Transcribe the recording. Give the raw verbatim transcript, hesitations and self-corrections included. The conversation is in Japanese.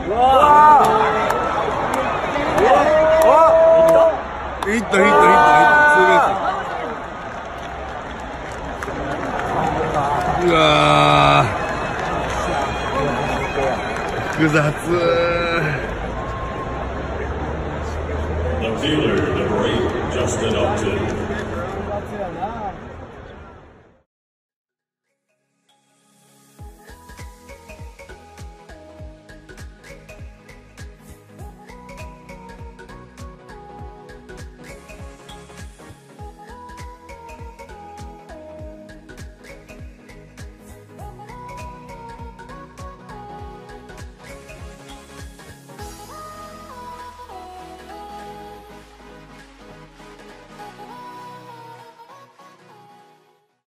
うわー、いったいったいったいった、ツーベース。うわー、複雑。 The fielder, number eight, Justin Upton.